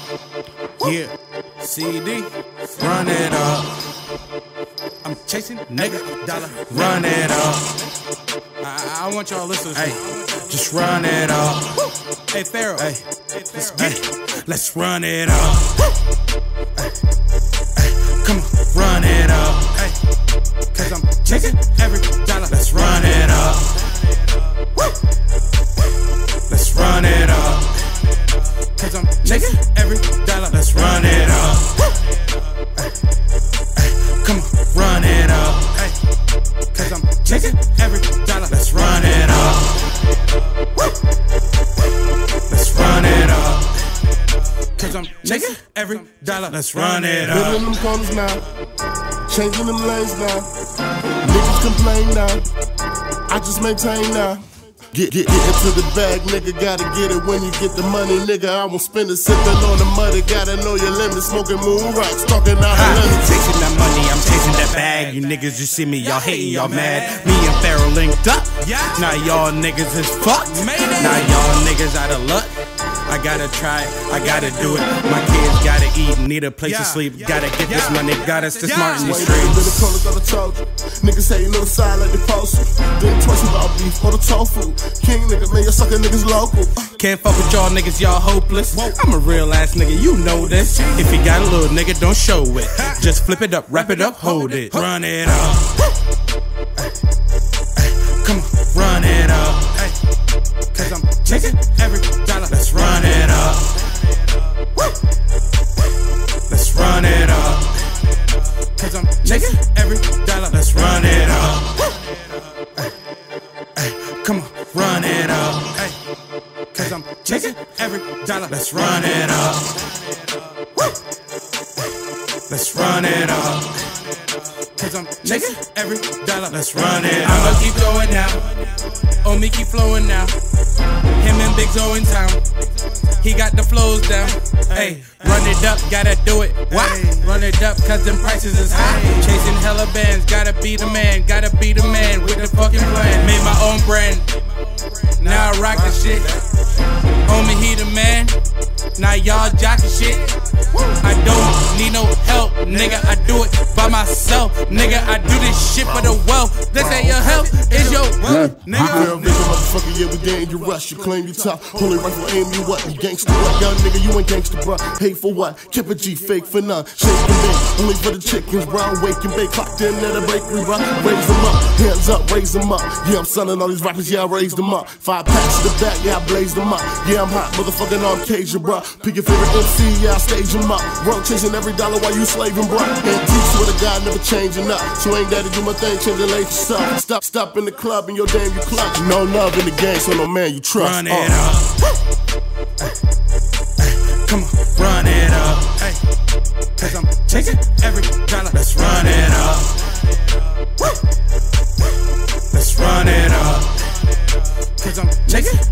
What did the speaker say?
Yeah, CD, run it up. I'm chasing nigga dollar, run it up. I want y'all listeners, hey, just run it up. Hey Pharaoh, hey, let's run it up. Come on, run it up. Hey, cause I'm chasing every dollar. Let's run it up. Let's run it up. Cause I'm chasing every dollar. Let's run it up. Come on, run it up. Cause I'm chasing every dollar. Let's run it up. Let's run it up. Cause I'm chasing every dollar. Let's run it up. Building them corners now, changing them lanes now. Niggas complain now, I just maintain now. Get into the bag, nigga, gotta get it when you get the money, nigga. I won't spend it sipping on the muddy, gotta know your limit. Smoking moon rocks, talking out of limits. Chasing that money, I'm chasing that bag. You niggas just see me, y'all hating, y'all mad. Me and Pharaoh linked up. Now y'all niggas is fucked. Now y'all niggas out of luck. I gotta try it, I gotta do it. My kids gotta eat, need a place to sleep. Gotta get this money, got us to smart in the streets. Niggas hating on the side like they post. Then twice about beef or the tofu. King nigga, man, you suckin' niggas local. Can't fuck with y'all niggas, y'all hopeless. I'm a real ass nigga, you know this. If you got a little nigga, don't show it. Just flip it up, wrap it up, hold it. Run it up. Come on, run it up. Cause I'm chasing every dollar. Let's run it up. Let's run it up. Cause I'm chasing every dollar. Let's run it up. Come on, run it up. Cause I'm chasing every dollar. Let's run it up. Let's run it up. Cause I'm chasing every dollar. Let's run it up. I'ma keep going now. Oh, me keep flowing now. Him and Big Zo in town. He got the flows down. Hey, run it up, gotta do it. What? Run it up, cause them prices is high. Chasing hella bands, gotta be the man. Gotta be the man with the fucking plan. Made my own brand. Now I rock the shit. Homie, he the man. Now y'all jockin' shit. I don't need no help, nigga. I do it by myself, nigga. I do this shit for the wealth. This ain't your health, it's your wealth, nigga. Motherfucker, yeah, we dangerous. You claim you tough, holy rifle aim you what? You gangsta what? Young nigga, you ain't gangsta, bruh. Hate for what? Keep a G, fake for none. Shake and bake, only for the chickens, bruh. Wake and bake, clocked in at a bakery, bruh. Raise them up, hands up, raise them up. Yeah, I'm selling all these rappers, yeah, I raised them up. 5 packs to the back, yeah, I blaze them up. Yeah, I'm hot, motherfucking on Cajun, bruh. Pick your favorite MC, yeah, I stage them up. Bro, chasing every dollar while you slaving, bruh. And teach with a God never changing up. So ain't that to do my thing, changing late yourself. Stop in the club and your damn you clutch. No love in the game, so no man you trust. Run it up. Come on, run it up. Cause I'm chasing every dollar. Let's run it up. Let's run it up. Cause I'm chasing